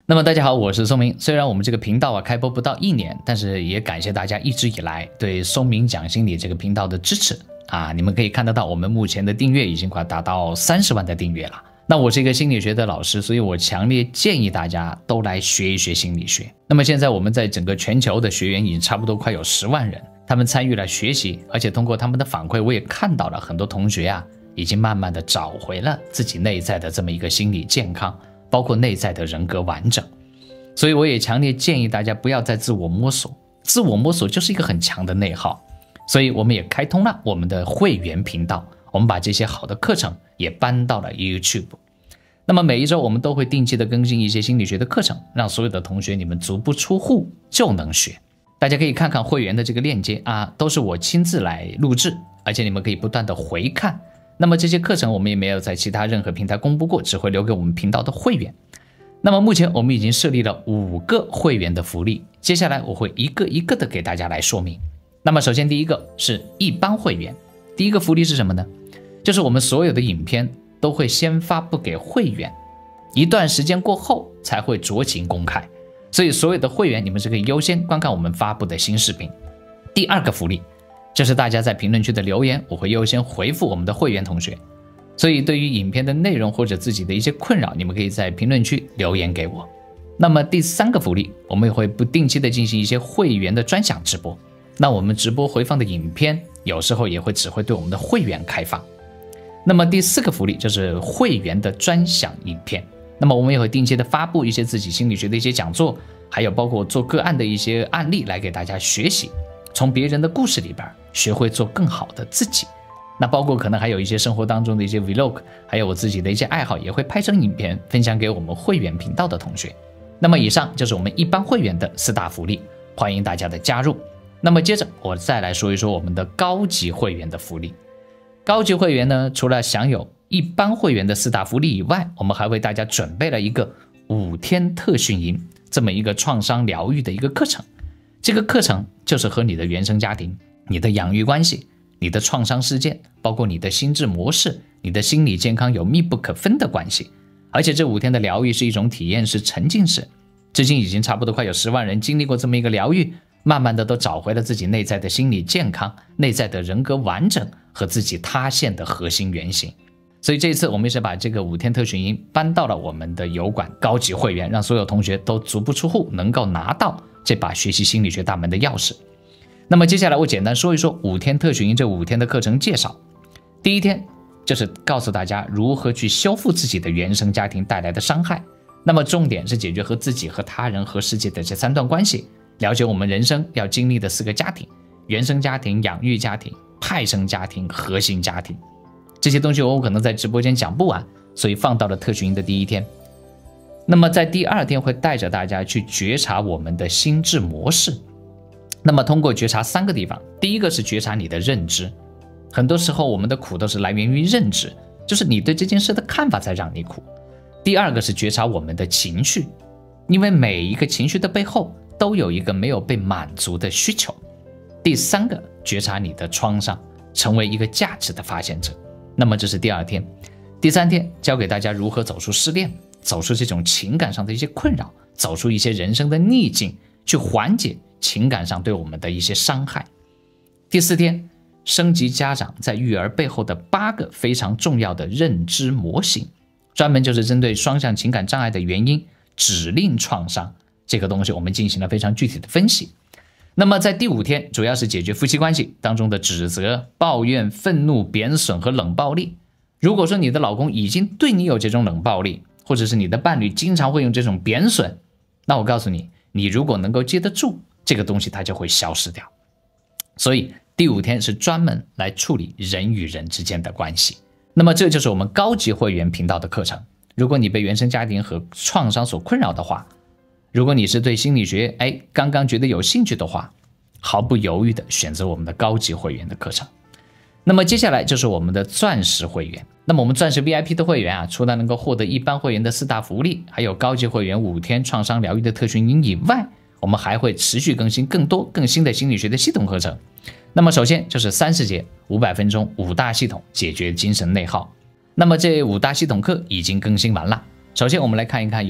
那么大家好，我是松明。虽然我们这个频道开播不到1年，但是也感谢大家一直以来对松明讲心理这个频道的支持啊！你们可以看得到，我们目前的订阅已经快达到30万的订阅了。那我是一个心理学的老师，所以我强烈建议大家都来学一学心理学。那么现在我们在整个全球的学员已经差不多快有10万人，他们参与了学习，而且通过他们的反馈，我也看到了很多同学已经慢慢的找回了自己内在的这么一个心理健康，包括内在的人格完整。所以我也强烈建议大家不要再自我摸索，自我摸索就是一个很强的内耗。所以我们也开通了我们的会员频道，我们把这些好的课程也搬到了 YouTube。那么每一周我们都会定期的更新一些心理学的课程，让所有的同学你们足不出户就能学。大家可以看看会员的这个链接都是我亲自来录制，而且你们可以不断的回看。那么这些课程我们也没有在其他任何平台公布过，只会留给我们频道的会员。那么目前我们已经设立了5个会员的福利，接下来我会一个一个的给大家来说明。那么首先第一个是一般会员，第一个福利是什么呢？就是我们所有的影片都会先发布给会员，一段时间过后才会酌情公开，所以所有的会员你们是可以优先观看我们发布的新视频。第二个福利就是大家在评论区的留言，我会优先回复我们的会员同学。所以对于影片的内容或者自己的一些困扰，你们可以在评论区留言给我。那么第3个福利，我们也会不定期的进行一些会员的专享直播。那我们直播回放的影片有时候也只会对我们的会员开放。那么第4个福利就是会员的专享影片。那么我们也会定期的发布一些自己心理学的一些讲座，还有包括做个案的一些案例来给大家学习，从别人的故事里边学会做更好的自己。那包括可能还有一些生活当中的一些 vlog， 还有我自己的一些爱好，也会拍成影片分享给我们会员频道的同学。那么以上就是我们一般会员的4大福利，欢迎大家的加入。那么接着我再来说一说我们的高级会员的福利。高级会员呢，除了享有一般会员的4大福利以外，我们还为大家准备了一个5天特训营，这么一个创伤疗愈的一个课程。这个课程就是和你的原生家庭、你的养育关系、你的创伤事件，包括你的心智模式、你的心理健康有密不可分的关系。而且这5天的疗愈是一种体验式、沉浸式，至今已经差不多快有10万人经历过这么一个疗愈，慢慢的都找回了自己内在的心理健康、内在的人格完整和自己塌陷的核心原型。所以这一次我们也是把这个5天特训营搬到了我们的油管高级会员，让所有同学都足不出户能够拿到这把学习心理学大门的钥匙。那么接下来我简单说一说5天特训营这5天的课程介绍。第一天就是告诉大家如何去修复自己的原生家庭带来的伤害，那么重点是解决和自己、和他人、和世界的这3段关系，了解我们人生要经历的4个家庭：原生家庭、养育家庭、派生家庭、核心家庭。这些东西我可能在直播间讲不完，所以放到了特训营的第1天。那么在第2天会带着大家去觉察我们的心智模式。那么通过觉察3个地方，第一个是觉察你的认知。很多时候我们的苦都是来源于认知，就是你对这件事的看法才让你苦。第2个是觉察我们的情绪，因为每一个情绪的背后都有一个没有被满足的需求。第3个觉察你的创伤，成为一个价值的发现者。那么这是第2天。第3天教给大家如何走出失恋，走出这种情感上的一些困扰，走出一些人生的逆境，去缓解情感上对我们的一些伤害。第4天，升级家长在育儿背后的8个非常重要的认知模型，专门就是针对双向情感障碍的原因、指令创伤这个东西，我们进行了非常具体的分析。那么在第5天，主要是解决夫妻关系当中的指责、抱怨、愤怒、贬损和冷暴力。如果说你的老公已经对你有这种冷暴力，或者是你的伴侣经常会用这种贬损，那我告诉你，你如果能够接得住这个东西，它就会消失掉。所以第5天是专门来处理人与人之间的关系。那么这就是我们高级会员频道的课程。如果你被原生家庭和创伤所困扰的话，如果你是对心理学刚刚觉得有兴趣的话，毫不犹豫的选择我们的高级会员的课程。那么接下来就是我们的钻石会员。那么我们钻石 VIP 的会员除了能够获得一般会员的4大福利，还有高级会员5天创伤疗愈的特训营以外，我们还会持续更新更多更新的心理学的系统课程。那么首先就是30节500分钟5大系统解决精神内耗。那么这5大系统课已经更新完了。首先我们来看一看有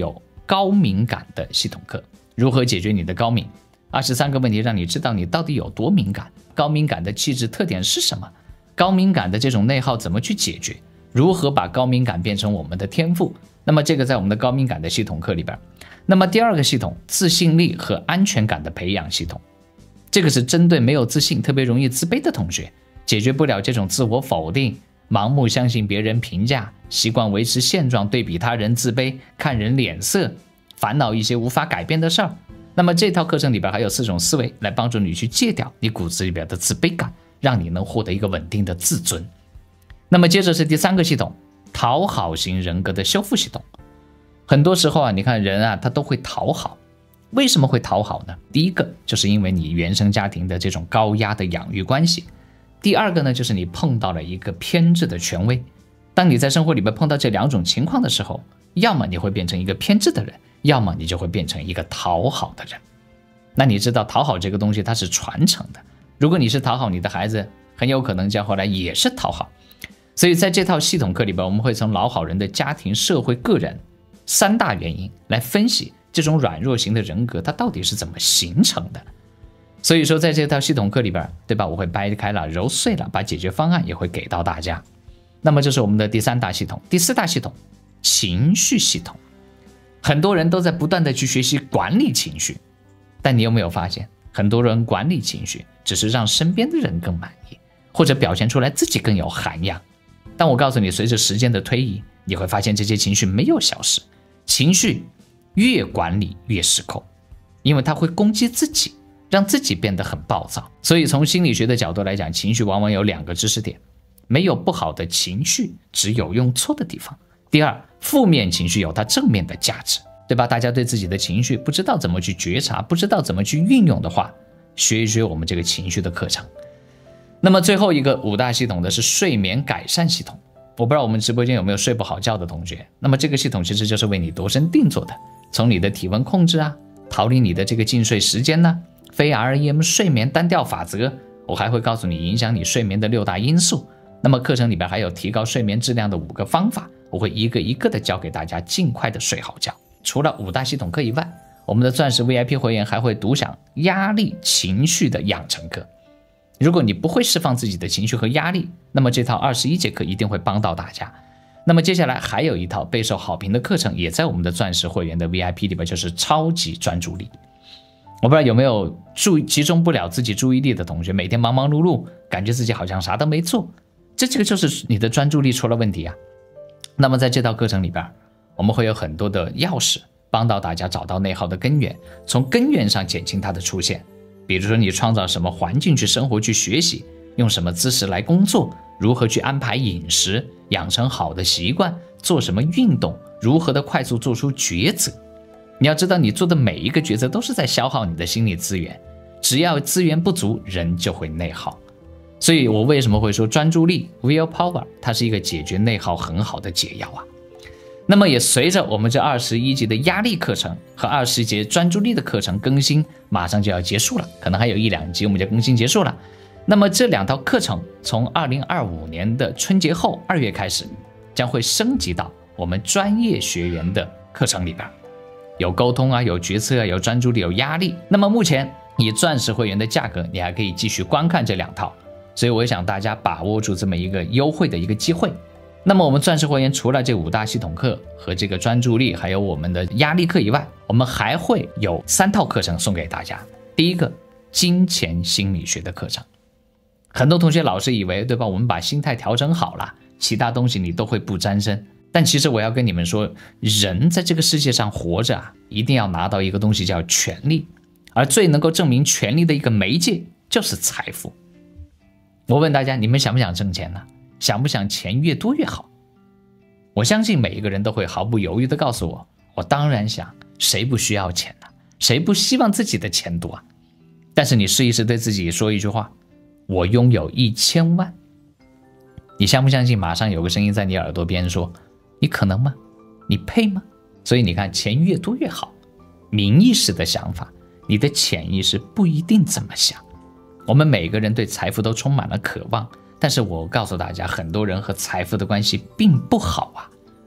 高敏感的系统课，如何解决你的高敏？23个问题让你知道你到底有多敏感，高敏感的气质特点是什么，高敏感的这种内耗怎么去解决，如何把高敏感变成我们的天赋。那么这个在我们的高敏感的系统课里边。那么第二个系统，自信力和安全感的培养系统，这个是针对没有自信、特别容易自卑的同学，解决不了这种自我否定、盲目相信别人评价、习惯维持现状、对比他人自卑、看人脸色、烦恼一些无法改变的事儿。那么这套课程里边还有4种思维来帮助你去戒掉你骨子里边的自卑感，让你能获得一个稳定的自尊。那么接着是第3个系统，讨好型人格的修复系统。很多时候啊，你看人啊，他都会讨好。为什么会讨好呢？第一个就是因为你原生家庭的这种高压的养育关系，第二个呢，就是你碰到了一个偏执的权威。当你在生活里面碰到这2种情况的时候，要么你会变成一个偏执的人，要么你就会变成一个讨好的人。那你知道讨好这个东西它是传承的，如果你是讨好你的孩子，很有可能将后来也是讨好。所以在这套系统课里边，我们会从老好人的家庭、社会、个人3大原因来分析这种软弱型的人格它到底是怎么形成的。所以说在这套系统课里边，对吧，我会掰开了揉碎了，把解决方案也会给到大家。那么这是我们的第3大系统。第4大系统，情绪系统。很多人都在不断的去学习管理情绪，但你有没有发现，很多人管理情绪只是让身边的人更满意，或者表现出来自己更有涵养。但我告诉你，随着时间的推移，你会发现这些情绪没有消失，情绪越管理越失控，因为它会攻击自己，让自己变得很暴躁。所以从心理学的角度来讲，情绪往往有2个知识点，没有不好的情绪，只有用错的地方。第二，负面情绪有它正面的价值，对吧？大家对自己的情绪不知道怎么去觉察，不知道怎么去运用的话，学一学我们这个情绪的课程。那么最后一个5大系统的是睡眠改善系统。我不知道我们直播间有没有睡不好觉的同学，那么这个系统其实就是为你度身定做的，从你的体温控制啊，逃离你的这个进睡时间呢，非 REM 睡眠单调法则，我还会告诉你影响你睡眠的6大因素。那么课程里边还有提高睡眠质量的5个方法，我会一个一个的教给大家，尽快的睡好觉。除了5大系统课以外，我们的钻石 VIP 会员还会独享压力情绪的养成课。如果你不会释放自己的情绪和压力，那么这套21节课一定会帮到大家。那么接下来还有一套备受好评的课程，也在我们的钻石会员的 VIP 里边，就是超级专注力。我不知道有没有集中不了自己注意力的同学，每天忙忙碌碌，感觉自己好像啥都没做，这个就是你的专注力出了问题啊。那么在这套课程里边，我们会有很多的钥匙，帮到大家找到内耗的根源，从根源上减轻它的出现。比如说你创造什么环境去生活去学习，用什么姿势来工作，如何去安排饮食，养成好的习惯，做什么运动，如何的快速做出抉择。你要知道，你做的每一个抉择都是在消耗你的心理资源，只要资源不足，人就会内耗。所以我为什么会说专注力 willpower 它是一个解决内耗很好的解药啊。那么也随着我们这21节的压力课程和20节专注力的课程更新马上就要结束了，可能还有1-2集我们就更新结束了。那么这2套课程从2025年的春节后2月开始，将会升级到我们专业学员的课程里边，有沟通啊，有决策啊，有专注力，有压力。那么目前以钻石会员的价格，你还可以继续观看这2套，所以我也想大家把握住这么一个优惠的一个机会。那么我们钻石会员除了这5大系统课和这个专注力，还有我们的压力课以外，我们还会有3套课程送给大家。第一个，金钱心理学的课程。很多同学老是以为，对吧，我们把心态调整好了，其他东西你都会不沾身。但其实我要跟你们说，人在这个世界上活着啊，一定要拿到一个东西叫权利，而最能够证明权利的一个媒介就是财富。我问大家，你们想不想挣钱呢？想不想钱越多越好？我相信每一个人都会毫不犹豫地告诉我，我当然想，谁不需要钱呢？谁不希望自己的钱多啊？但是你试一试对自己说一句话，我拥有1000万。你相不相信马上有个声音在你耳朵边说，你可能吗？你配吗？所以你看，钱越多越好，名义式的想法，你的潜意识不一定怎么想。我们每个人对财富都充满了渴望，但是我告诉大家，很多人和财富的关系并不好啊。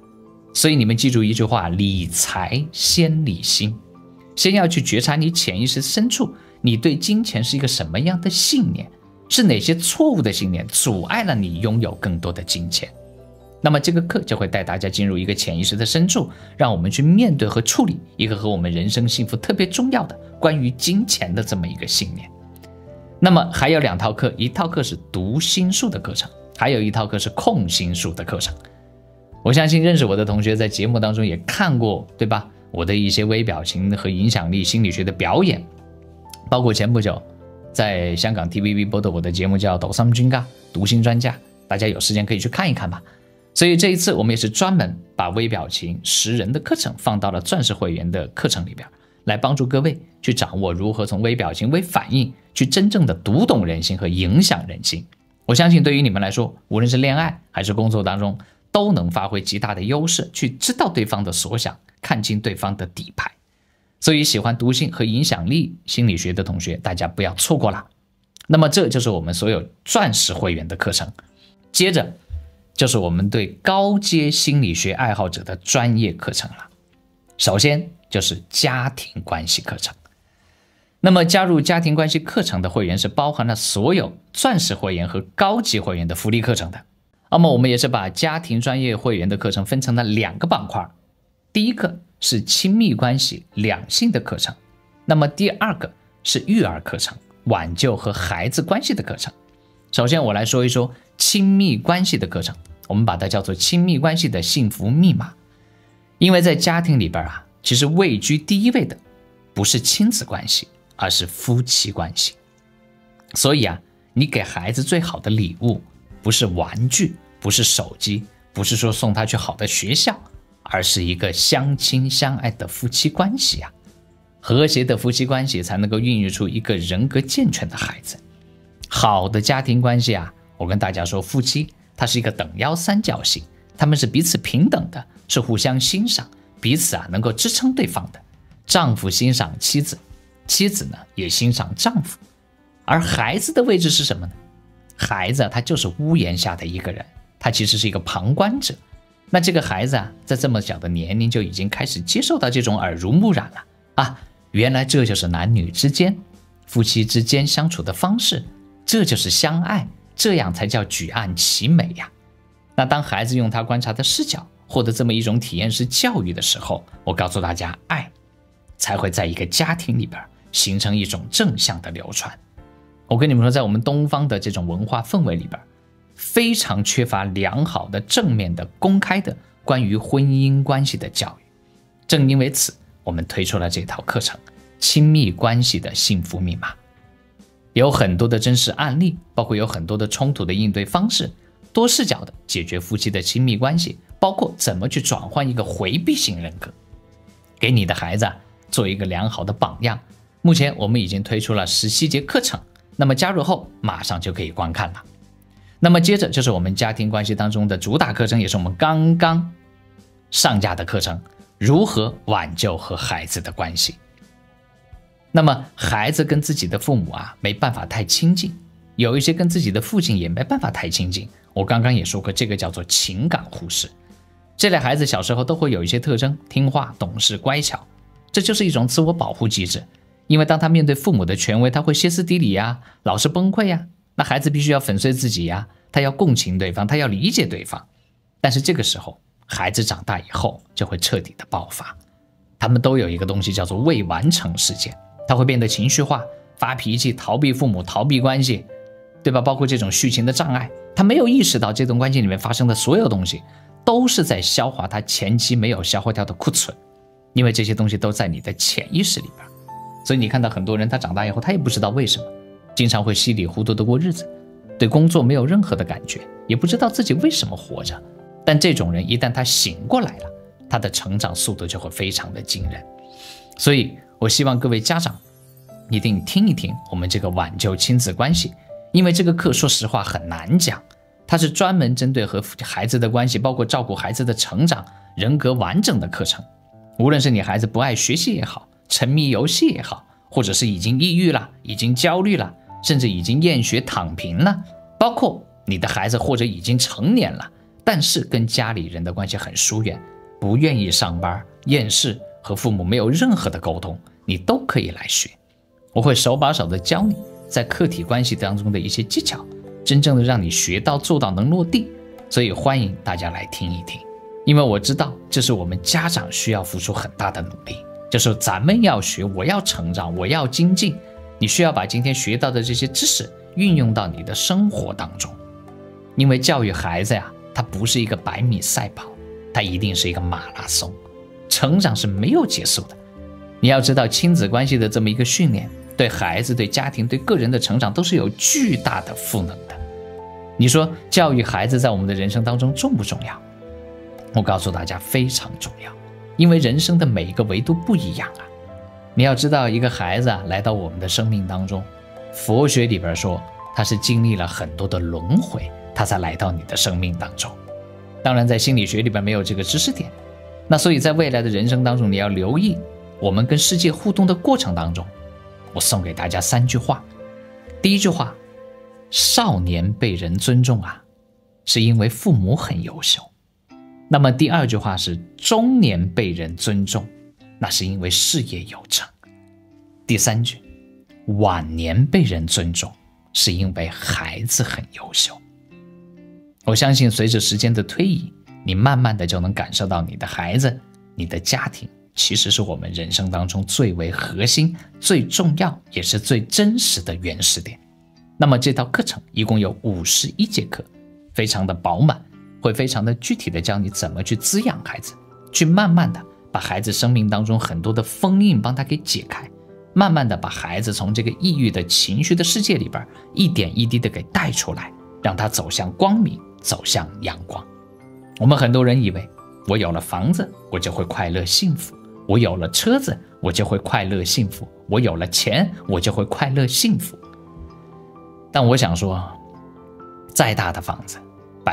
所以你们记住一句话，理财先理心，先要去觉察你潜意识深处，你对金钱是一个什么样的信念，是哪些错误的信念阻碍了你拥有更多的金钱。那么这个课就会带大家进入一个潜意识的深处，让我们去面对和处理一个和我们人生幸福特别重要的关于金钱的这么一个信念。那么还有2套课，一套课是读心术的课程，还有一套课是控心术的课程。我相信认识我的同学在节目当中也看过，对吧？我的一些微表情和影响力心理学的表演，包括前不久在香港 TVB 播的我的节目叫抖心專家，读心专家，大家有时间可以去看一看吧。所以这一次我们也是专门把微表情识人的课程放到了钻石会员的课程里边，来帮助各位去掌握如何从微表情、微反应去真正的读懂人心和影响人心。我相信对于你们来说，无论是恋爱还是工作当中，都能发挥极大的优势，去知道对方的所想，看清对方的底牌。所以喜欢读心和影响力心理学的同学，大家不要错过了。那么这就是我们所有钻石会员的课程。接着就是我们对高阶心理学爱好者的专业课程了。首先就是家庭关系课程。那么加入家庭关系课程的会员是包含了所有钻石会员和高级会员的福利课程的。那么我们也是把家庭专业会员的课程分成了2个板块，第一个是亲密关系两性的课程，那么第2个是育儿课程，挽救和孩子关系的课程。首先我来说一说亲密关系的课程，我们把它叫做亲密关系的幸福密码。因为在家庭里边啊，其实位居第一位的不是亲子关系，而是夫妻关系。所以啊，你给孩子最好的礼物不是玩具，不是手机，不是说送他去好的学校，而是一个相亲相爱的夫妻关系啊。和谐的夫妻关系才能够孕育出一个人格健全的孩子。好的家庭关系啊，我跟大家说，夫妻它是一个等腰三角形，他们是彼此平等的，是互相欣赏，彼此啊能够支撑对方的。丈夫欣赏妻子，妻子呢也欣赏丈夫。而孩子的位置是什么呢？孩子他就是屋檐下的一个人，他其实是一个旁观者。那这个孩子啊，在这么小的年龄就已经开始接受到这种耳濡目染了啊，原来这就是男女之间、夫妻之间相处的方式，这就是相爱，这样才叫举案齐眉呀。那当孩子用他观察的视角获得这么一种体验式教育的时候，我告诉大家，爱才会在一个家庭里边形成一种正向的流传。我跟你们说，在我们东方的这种文化氛围里边，非常缺乏良好的、正面的、公开的关于婚姻关系的教育。正因为此，我们推出了这套课程《亲密关系的幸福密码》，有很多的真实案例，包括有很多的冲突的应对方式，多视角的解决夫妻的亲密关系，包括怎么去转换一个回避型人格，给你的孩子做一个良好的榜样。目前我们已经推出了17节课程，那么加入后马上就可以观看了。那么接着就是我们家庭关系当中的主打课程，也是我们刚刚上架的课程，如何挽救和孩子的关系。那么孩子跟自己的父母啊没办法太亲近，有一些跟自己的父亲也没办法太亲近，我刚刚也说过，这个叫做情感忽视。这类孩子小时候都会有一些特征，听话、懂事、乖巧，这就是一种自我保护机制。因为当他面对父母的权威，他会歇斯底里呀，老是崩溃呀，那孩子必须要粉碎自己呀，他要共情对方，他要理解对方。但是这个时候，孩子长大以后就会彻底的爆发，他们都有一个东西叫做未完成事件，他会变得情绪化，发脾气，逃避父母，逃避关系，对吧？包括这种续情的障碍，他没有意识到这段关系里面发生的所有东西都是在消化他前期没有消化掉的库存，因为这些东西都在你的潜意识里边。所以你看到很多人他长大以后他也不知道为什么，经常会稀里糊涂的过日子，对工作没有任何的感觉，也不知道自己为什么活着。但这种人一旦他醒过来了，他的成长速度就会非常的惊人。所以我希望各位家长一定听一听我们这个挽救亲子关系，因为这个课说实话很难讲，它是专门针对和孩子的关系，包括照顾孩子的成长、人格完整的课程。无论是你孩子不爱学习也好，沉迷游戏也好，或者是已经抑郁了，已经焦虑了，甚至已经厌学躺平了，包括你的孩子或者已经成年了，但是跟家里人的关系很疏远， 不愿意上班、厌世，和父母没有任何的沟通，你都可以来学。我会手把手的教你在客体关系当中的一些技巧，真正的让你学到做到能落地。所以欢迎大家来听一听，因为我知道这是我们家长需要付出很大的努力，就是咱们要学，我要成长，我要精进，你需要把今天学到的这些知识运用到你的生活当中。因为教育孩子呀，它不是一个100米赛跑，它一定是一个马拉松，成长是没有结束的。你要知道，亲子关系的这么一个训练，对孩子、对家庭、对个人的成长都是有巨大的赋能的。你说教育孩子在我们的人生当中重不重要？我告诉大家，非常重要，因为人生的每一个维度不一样啊。你要知道，一个孩子来到我们的生命当中，佛学里边说他是经历了很多的轮回，他才来到你的生命当中。当然在心理学里边没有这个知识点，那所以在未来的人生当中，你要留意我们跟世界互动的过程当中，我送给大家3句话。第一句话，少年被人尊重啊，是因为父母很优秀。那么第2句话是中年被人尊重，那是因为事业有成。第3句，晚年被人尊重，是因为孩子很优秀。我相信随着时间的推移，你慢慢的就能感受到你的孩子、你的家庭其实是我们人生当中最为核心、最重要也是最真实的原始点。那么这套课程一共有51节课，非常的饱满，会非常的具体的教你怎么去滋养孩子，去慢慢的把孩子生命当中很多的封印帮他给解开，慢慢的把孩子从这个抑郁的情绪的世界里边一点一滴的给带出来，让他走向光明，走向阳光。我们很多人以为我有了房子我就会快乐幸福，我有了车子我就会快乐幸福，我有了钱我就会快乐幸福。但我想说，再大的房子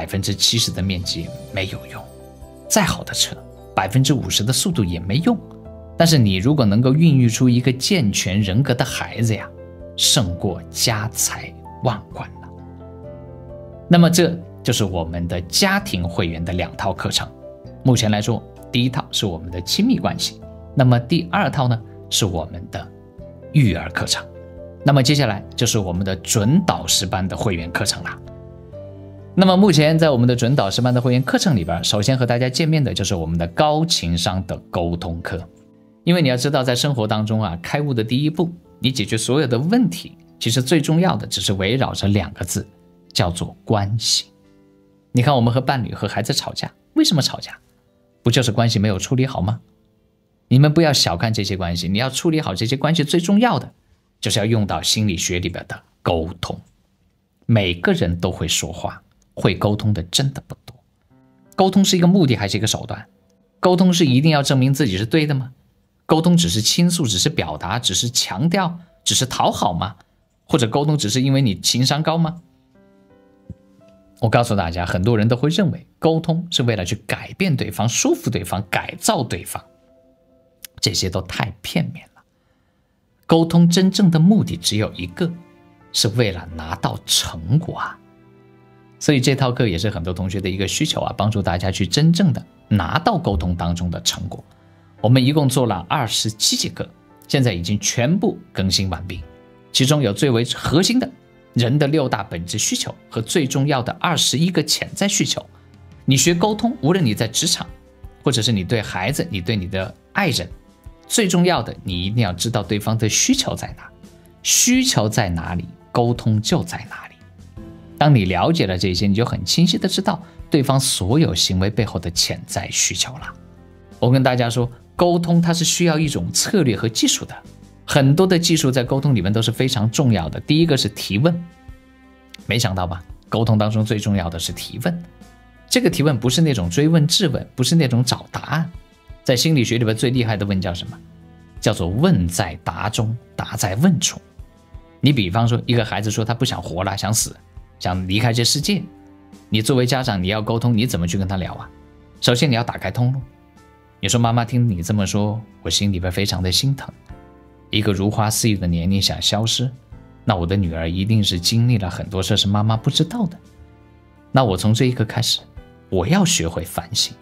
70%的面积没有用，再好的车50%的速度也没用，但是你如果能够孕育出一个健全人格的孩子呀，胜过家财万贯了。那么这就是我们的家庭会员的2套课程。目前来说，第1套是我们的亲密关系，那么第2套呢是我们的育儿课程。那么接下来就是我们的准导师班的会员课程了。那么目前在我们的准导师班的会员课程里边，首先和大家见面的就是我们的高情商的沟通课。因为你要知道，在生活当中啊，开悟的第一步，你解决所有的问题，其实最重要的只是围绕着2个字，叫做关系。你看我们和伴侣和孩子吵架，为什么吵架？不就是关系没有处理好吗？你们不要小看这些关系，你要处理好这些关系，最重要的就是要用到心理学里边的沟通。每个人都会说话，会沟通的真的不多。沟通是一个目的还是一个手段？沟通是一定要证明自己是对的吗？沟通只是倾诉，只是表达，只是强调，只是讨好吗？或者沟通只是因为你情商高吗？我告诉大家，很多人都会认为沟通是为了去改变对方、说服对方、改造对方，这些都太片面了。沟通真正的目的只有一个，是为了拿到成果啊。所以这套课也是很多同学的一个需求啊，帮助大家去真正的拿到沟通当中的成果。我们一共做了27节课，现在已经全部更新完毕，其中有最为核心的人的6大本质需求和最重要的21个潜在需求。你学沟通，无论你在职场，或者是你对孩子，你对你的爱人，最重要的你一定要知道对方的需求在哪，需求在哪里，沟通就在哪里。当你了解了这些，你就很清晰的知道对方所有行为背后的潜在需求了。我跟大家说，沟通它是需要一种策略和技术的，很多的技术在沟通里面都是非常重要的。第一个是提问，没想到吧？沟通当中最重要的是提问。这个提问不是那种追问质问，不是那种找答案。在心理学里边最厉害的问叫什么？叫做问在答中，答在问处。你比方说一个孩子说他不想活了，想死，想离开这世界，你作为家长你要沟通，你怎么去跟他聊啊？首先你要打开通路。你说妈妈听你这么说，我心里边非常的心疼。一个如花似玉的年龄想消失，那我的女儿一定是经历了很多事是妈妈不知道的。那我从这一刻开始，我要学会反省，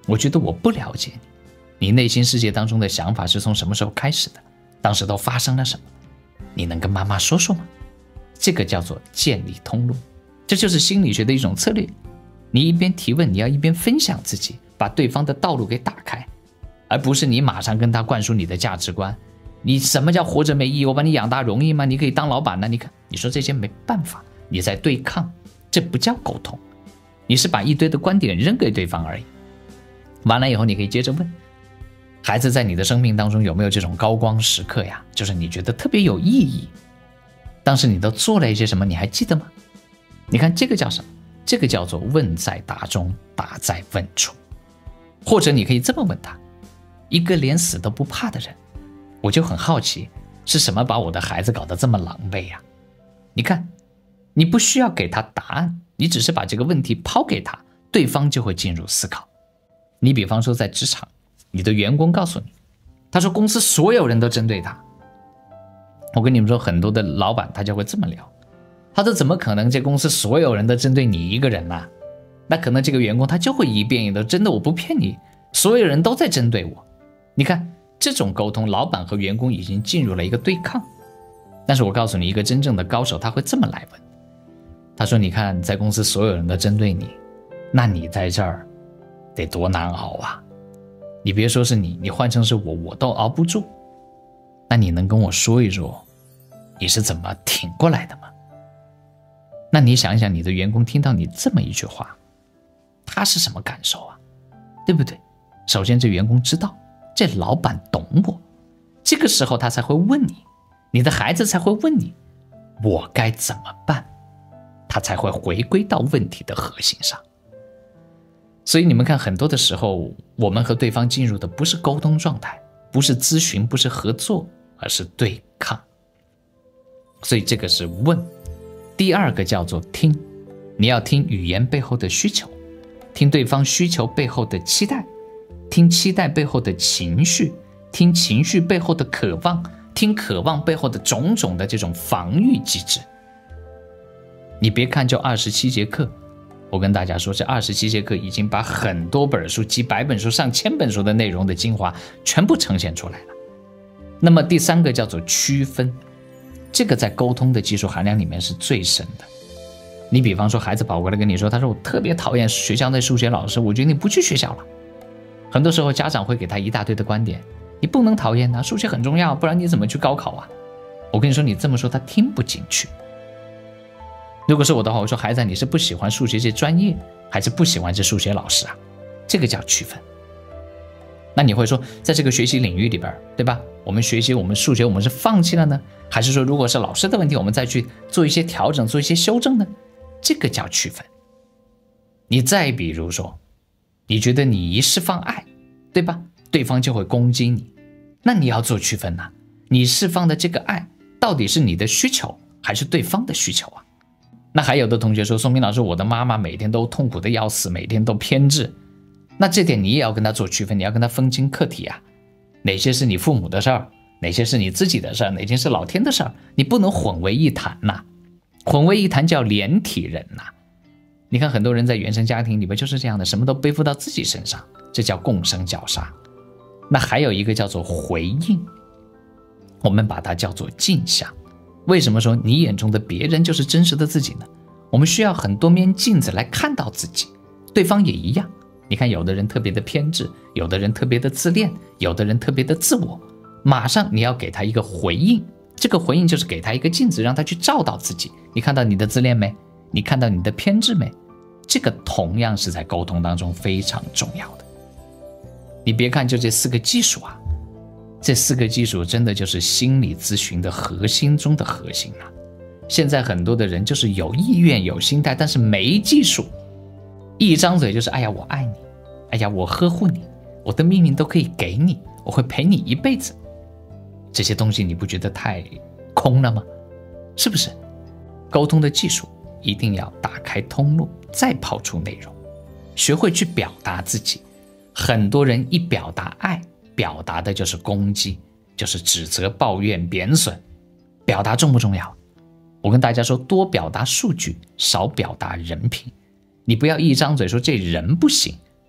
我觉得我不了解你，你内心世界当中的想法是从什么时候开始的？当时都发生了什么？你能跟妈妈说说吗？这个叫做建立通路，这就是心理学的一种策略。你一边提问，你要一边分享自己，把对方的道路给打开，而不是你马上跟他灌输你的价值观。你什么叫活着没意义？我把你养大容易吗？你可以当老板呢？你看，你说这些没办法，你在对抗，这不叫沟通，你是把一堆的观点扔给对方而已。完了以后，你可以接着问，孩子在你的生命当中有没有这种高光时刻呀？就是你觉得特别有意义，当时你都做了一些什么，你还记得吗？你看这个叫什么？这个叫做问在答中，答在问处。或者你可以这么问他，一个连死都不怕的人，我就很好奇，是什么把我的孩子搞得这么狼狈呀？你看，你不需要给他答案，你只是把这个问题抛给他，对方就会进入思考。你比方说在职场，你的员工告诉你，他说公司所有人都针对他。我跟你们说，很多的老板他就会这么聊，他说怎么可能这公司所有人都针对你一个人啊？那可能这个员工他就会一遍一遍，真的我不骗你，所有人都在针对我。你看这种沟通，老板和员工已经进入了一个对抗。但是我告诉你，一个真正的高手他会这么来问，他说你看在公司所有人都针对你，那你在这儿得多难熬啊，你别说是你，你换成是我都熬不住。那你能跟我说一说你是怎么挺过来的吗？那你想一想，你的员工听到你这么一句话，他是什么感受啊？对不对？首先这员工知道这老板懂我，这个时候他才会问你，你的孩子才会问你我该怎么办，他才会回归到问题的核心上。所以你们看，很多的时候我们和对方进入的不是沟通状态，不是咨询，不是合作，而是对抗。所以这个是问。第二个叫做听，你要听语言背后的需求，听对方需求背后的期待，听期待背后的情绪，听情绪背后的渴望，听渴望背后的种种的这种防御机制。你别看就27节课，我跟大家说，这27节课已经把很多本书、几百本书、上千本书的内容的精华全部呈现出来了。那么第三个叫做区分，这个在沟通的技术含量里面是最深的。你比方说孩子跑过来跟你说，他说我特别讨厌学校的数学老师，我决定不去学校了。很多时候家长会给他一大堆的观点，你不能讨厌他，数学很重要，不然你怎么去高考啊？我跟你说，你这么说他听不进去。如果是我的话，我说孩子，你是不喜欢数学这专业，还是不喜欢这数学老师啊？这个叫区分。那你会说，在这个学习领域里边，对吧？我们学习我们数学，我们是放弃了呢，还是说如果是老师的问题，我们再去做一些调整，做一些修正呢？这个叫区分。你再比如说，你觉得你一释放爱，对吧？对方就会攻击你，那你要做区分啊。你释放的这个爱，到底是你的需求，还是对方的需求啊？那还有的同学说，宋明老师，我的妈妈每天都痛苦的要死，每天都偏执。那这点你也要跟他做区分，你要跟他分清课题啊，哪些是你父母的事儿，哪些是你自己的事儿，哪些是老天的事儿，你不能混为一谈呐。混为一谈叫连体人呐。你看很多人在原生家庭里边就是这样的，什么都背负到自己身上，这叫共生绞杀。那还有一个叫做回应，我们把它叫做镜像。为什么说你眼中的别人就是真实的自己呢？我们需要很多面镜子来看到自己，对方也一样。你看有的人特别的偏执，有的人特别的自恋，有的人特别的自我，马上你要给他一个回应，这个回应就是给他一个镜子，让他去照到自己。你看到你的自恋没？你看到你的偏执没？这个同样是在沟通当中非常重要的。你别看就这4个技术啊，这4个技术真的就是心理咨询的核心中的核心了。现在很多的人就是有意愿有心态，但是没技术，一张嘴就是哎呀我爱你，哎呀我呵护你，我的命运都可以给你，我会陪你一辈子。这些东西你不觉得太空了吗？是不是？沟通的技术一定要打开通路，再抛出内容，学会去表达自己。很多人一表达爱，表达的就是攻击，就是指责、抱怨、贬损。表达重不重要？我跟大家说，多表达数据，少表达人品。你不要一张嘴说这人不行，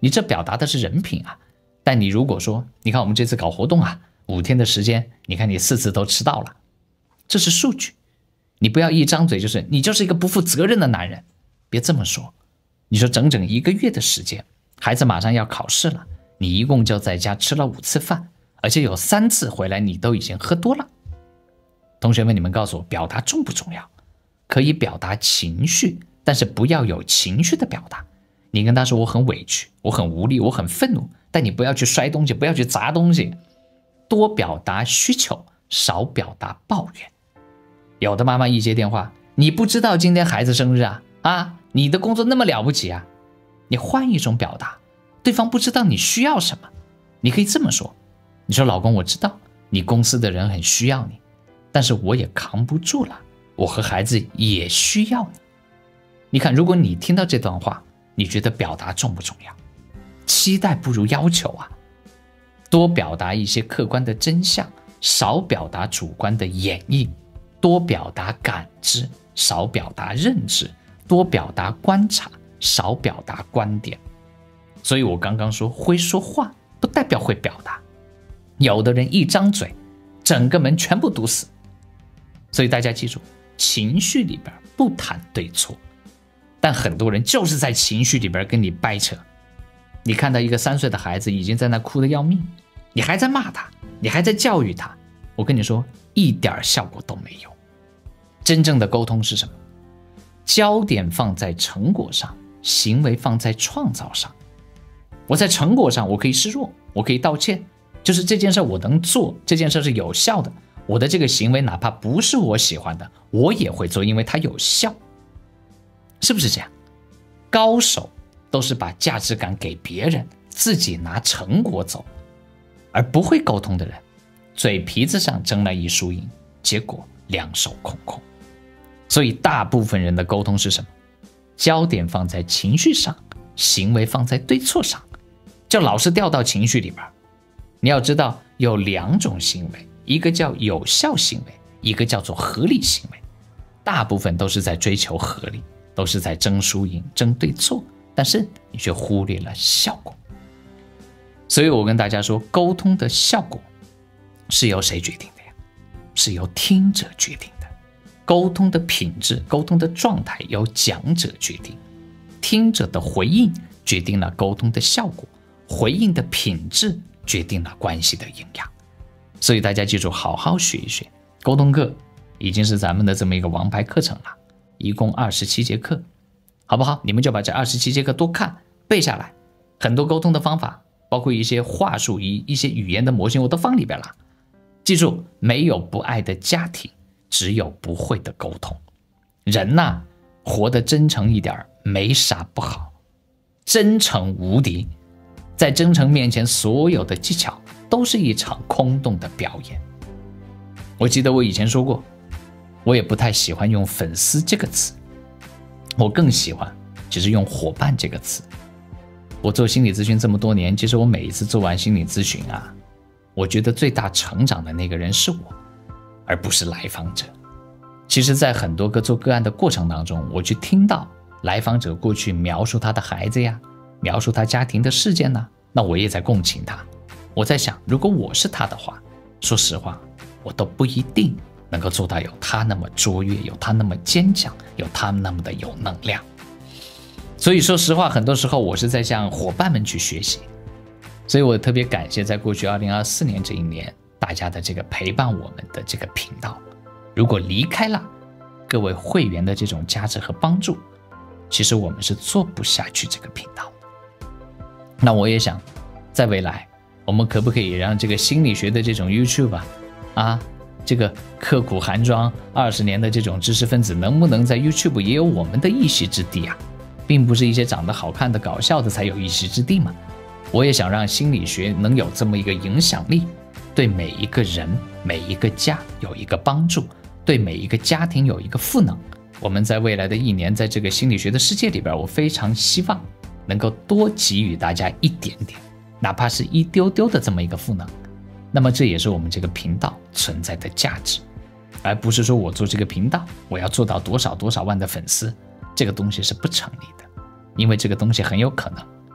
你这表达的是人品啊。但你如果说，你看我们这次搞活动啊，5天的时间，你看你4次都迟到了，这是数据。你不要一张嘴就是你就是一个不负责任的男人，别这么说。你说整整1个月的时间，孩子马上要考试了，你一共就在家吃了5次饭，而且有3次回来你都已经喝多了。同学们，你们告诉我，表达重不重要？可以表达情绪，但是不要有情绪的表达。你跟他说我很委屈，我很无力，我很愤怒，但你不要去摔东西，不要去砸东西。多表达需求，少表达抱怨。有的妈妈一接电话，你不知道今天孩子生日啊，你的工作那么了不起啊，你换一种表达，对方不知道你需要什么。你可以这么说，你说老公，我知道你公司的人很需要你，但是我也扛不住了，我和孩子也需要你。你看，如果你听到这段话，你觉得表达重不重要？期待不如要求啊。多表达一些客观的真相，少表达主观的演绎。多表达感知，少表达认知。多表达观察，少表达观点。所以我刚刚说，会说话不代表会表达。有的人一张嘴，整个门全部堵死。所以大家记住，情绪里边不谈对错，但很多人就是在情绪里边跟你掰扯。你看到一个3岁的孩子已经在那哭得要命，你还在骂他，你还在教育他，我跟你说，一点效果都没有。真正的沟通是什么？焦点放在成果上，行为放在创造上。我在成果上我可以示弱，我可以道歉，就是这件事我能做，这件事是有效的，我的这个行为哪怕不是我喜欢的，我也会做，因为它有效。是不是这样？高手都是把价值感给别人，自己拿成果走。而不会沟通的人，嘴皮子上争了一输赢，结果2手空空。所以大部分人的沟通是什么？焦点放在情绪上，行为放在对错上，就老是掉到情绪里边。你要知道有2种行为，一个叫有效行为，一个叫做合理行为。大部分都是在追求合理，都是在争输赢，争对错，但是你却忽略了效果。所以我跟大家说，沟通的效果是由谁决定的呀？是由听者决定的。沟通的品质，沟通的状态由讲者决定，听者的回应决定了沟通的效果，回应的品质决定了关系的营养。所以大家记住，好好学一学。沟通课已经是咱们的这么一个王牌课程了，一共27节课，好不好？你们就把这27节课多看背下来，很多沟通的方法，包括一些话术、一些语言的模型，我都放里边了。记住，没有不爱的家庭，只有不会的沟通。人呐，活得真诚一点，没啥不好。真诚无敌，在真诚面前，所有的技巧都是一场空洞的表演。我记得我以前说过，我也不太喜欢用粉丝这个词，我更喜欢就是用伙伴这个词。我做心理咨询这么多年，其实我每一次做完心理咨询啊，我觉得最大成长的那个人是我，而不是来访者。其实在很多个做个案的过程当中，我去听到来访者过去描述他的孩子呀，描述他家庭的事件呢，那我也在共情他。我在想，如果我是他的话，说实话，我都不一定能够做到有他那么卓越，有他那么坚强，有他那么的有能量。所以说实话，很多时候我是在向伙伴们去学习。所以我特别感谢在过去2024年这一年大家的这个陪伴我们的这个频道。如果离开了各位会员的这种价值和帮助，其实我们是做不下去这个频道的。那我也想在未来我们可不可以让这个心理学的这种 YouTube 这个刻苦寒窗20年的这种知识分子，能不能在 YouTube 也有我们的一席之地啊？并不是一些长得好看的搞笑的才有一席之地嘛。我也想让心理学能有这么一个影响力，对每一个人每一个家有一个帮助，对每一个家庭有一个赋能。我们在未来的1年，在这个心理学的世界里边，我非常希望能够多给予大家一点点，哪怕是一丢丢的这么一个赋能。那么这也是我们这个频道存在的价值，而不是说我做这个频道我要做到多少多少万的粉丝，这个东西是不成立的。因为这个东西很有可能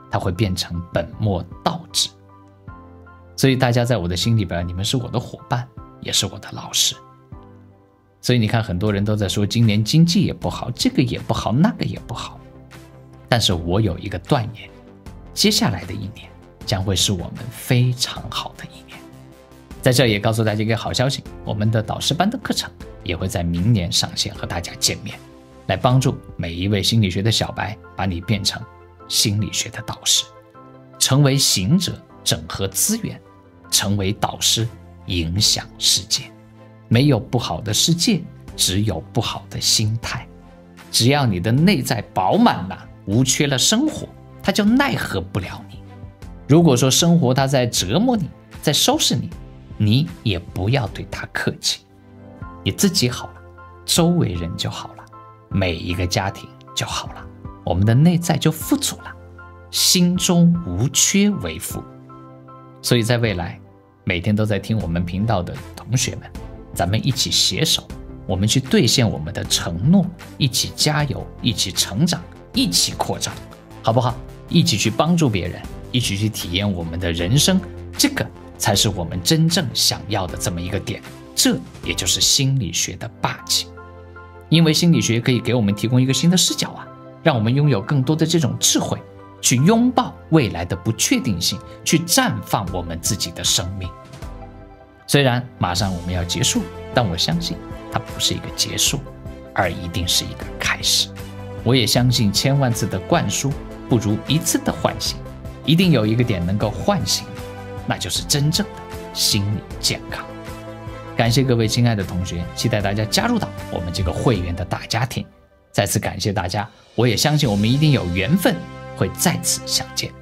它会变成本末倒置。所以大家在我的心里边，你们是我的伙伴，也是我的老师。所以你看，很多人都在说今年经济也不好，这个也不好，那个也不好。但是我有一个断言，接下来的一年将会是我们非常好的一年。在这也告诉大家一个好消息，我们的导师班的课程也会在明年上线和大家见面，来帮助每一位心理学的小白，把你变成心理学的导师，成为行者，整合资源，成为导师，影响世界。没有不好的世界，只有不好的心态。只要你的内在饱满了，无缺了生活，它就奈何不了你。如果说生活它在折磨你，在收拾你，你也不要对它客气。你自己好了，周围人就好了，每一个家庭就好了，我们的内在就富足了，心中无缺为福。所以在未来，每天都在听我们频道的同学们，咱们一起携手，我们去兑现我们的承诺，一起加油，一起成长，一起扩张，好不好？一起去帮助别人，一起去体验我们的人生，这个才是我们真正想要的这么一个点。这也就是心理学的霸气，因为心理学可以给我们提供一个新的视角啊，让我们拥有更多的这种智慧，去拥抱未来的不确定性，去绽放我们自己的生命。虽然马上我们要结束，但我相信它不是一个结束，而一定是一个开始。我也相信千万次的灌输不如一次的唤醒，一定有一个点能够唤醒你，那就是真正的心理健康。感谢各位亲爱的同学，期待大家加入到我们这个会员的大家庭。再次感谢大家，我也相信我们一定有缘分会再次相见。